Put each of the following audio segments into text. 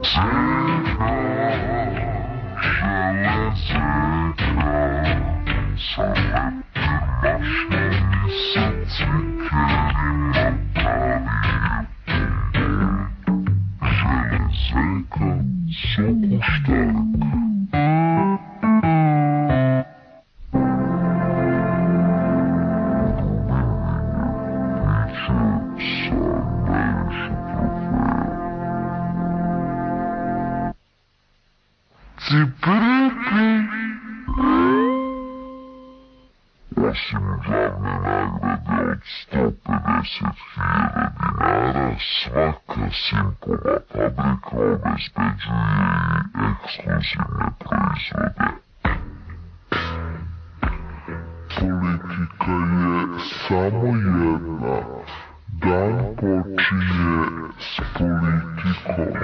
Zeca, železeka, zalepi mašnovi sa cikerima pravi železeka, sokoštarka. Osim glavne nagrade od 150.000 dinara, svaka Simpova fabrika obezbeđuje i ekskluzivne proizvode. Politika je samo jedna, dan počinje s politikom.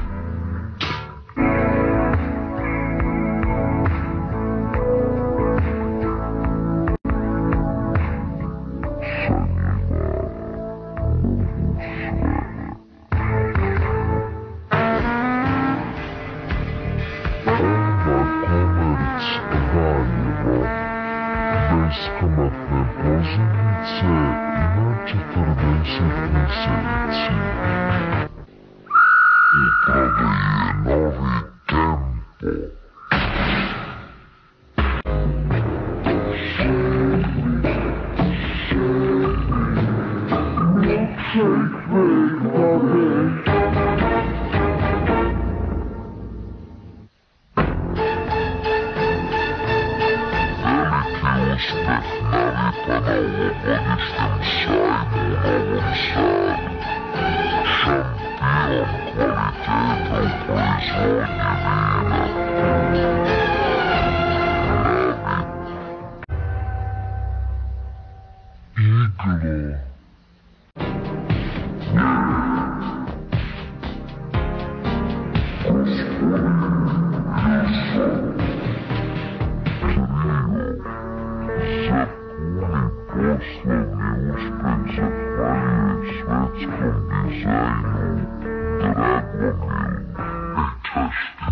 Beskamatne pozivnice na 40 meseci. Upravo je novi tempo. Uspeh navika na ovogodišnjem sajmu u Novom Sadu. Šampion kvaliteta u proizvodnji vina. Iglo. Poslovni uspeh zahvaljuje svetskom dizajnu Dragomilu. Česti.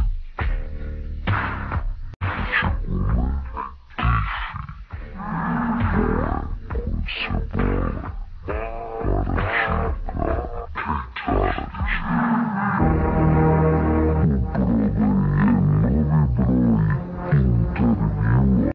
Biće uvek tiši. Boje koje se bole. Paračnika i čarađe. Upravo je novi broj intervjua.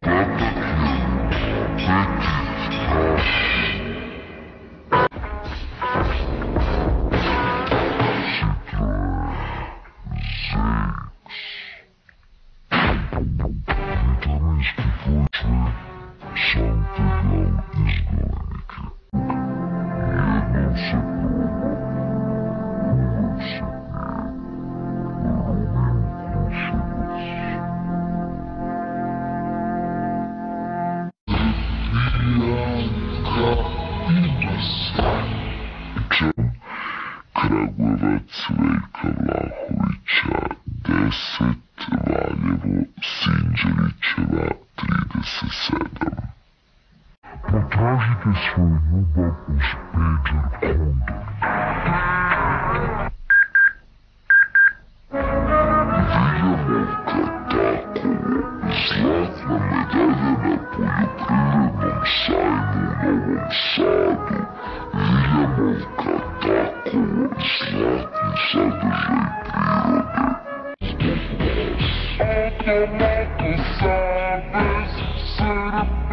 Kragujevac Veljka Vlahovića 10, Valjevo Sinđelićeva 37. Potražite svoju ljubav uz pager kondom. Viljamovka Takovo, zlatna medalja na poljoprivrednom sajmu u Novom Sadu. Viljamovka Takovo, zlatni sadržaj prirode. Zbog vas. Automoto Savez Srbije.